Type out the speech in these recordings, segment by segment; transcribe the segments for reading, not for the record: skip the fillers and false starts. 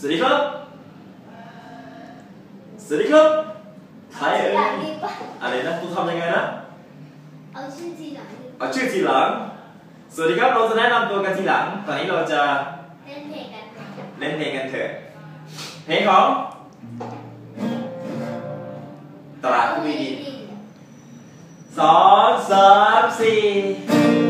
สวัสดีครับสวัสดีครับไทยอะไรนะคุณทำยังไงนะเอาชื่อทีหลังเอาชื่อทีหลังสวัสดีครับเราจะแนะนำตัวกันทีหลังตอนนี้เราจะเล่นเพลงกันเถอะเพลงของตราคุยดี2 3 4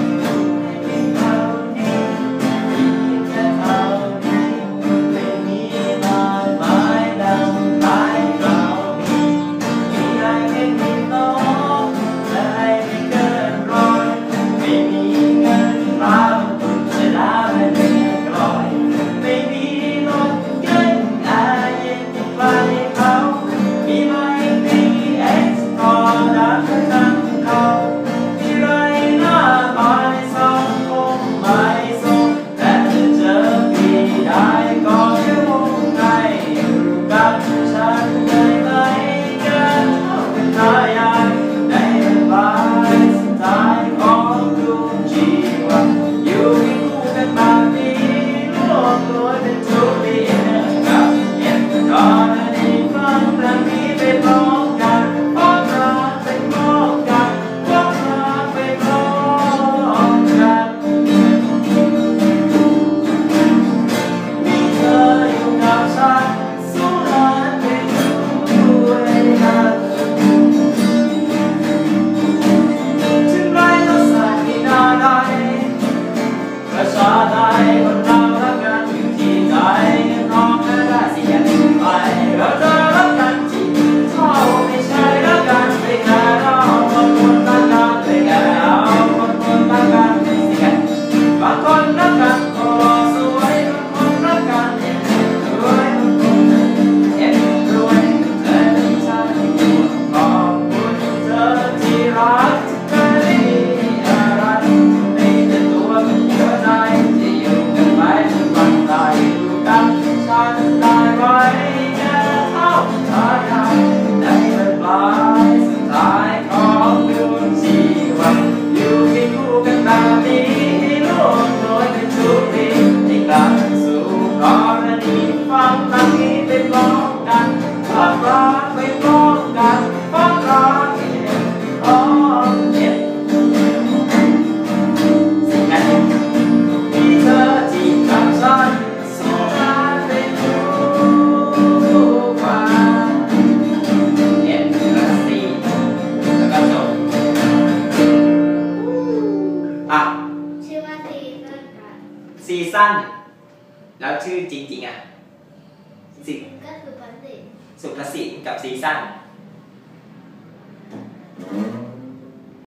ซีซั่นแล้วชื่อจริงๆอ่ะก็คือประสิทธิ์สุภสิทธิ์กับซีซั่น